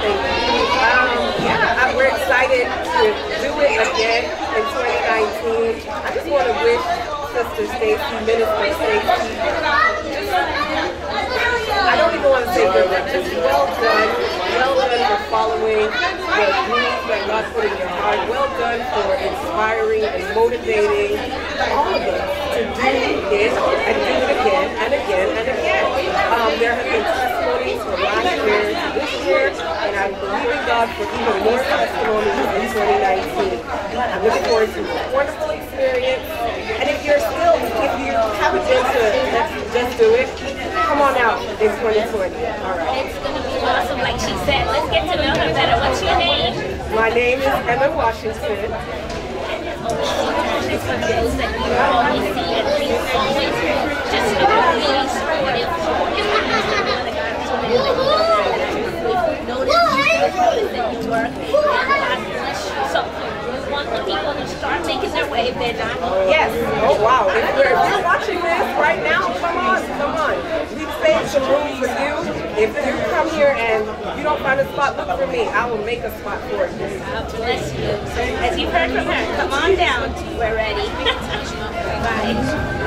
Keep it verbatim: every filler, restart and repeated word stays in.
Um, yeah, I, we're excited to do it again in twenty nineteen. I just want to wish Sister Stacy, Minister Stacy, I don't even want to say good, but just well done. Well done for following the dreams that God put in your heart. Well done for inspiring and motivating all of us to do it and do it again and again and again. Um, there have been testimonies from last year to this year, and I'm believing God for even more testimonies in twenty nineteen. I'm looking forward to a wonderful experience. And if you're still, if you haven't been to Let's Just Do It, come on out in twenty twenty. All right. It's going to be awesome, like she said. Let's get to know her better. What's your name? My name is Emma Washington. For those that you always see and please always just know really supportive. Notice that you work and God bless you. So we want the people to start making their way if they're not. Yes. Oh wow. If you're, if you're watching this right now, come on, come on. We've saved some room for you. If you come here and you don't find a spot, look for me. I will make a spot for you. God bless you. So as you've heard from her, come on down. We're ready. Bye.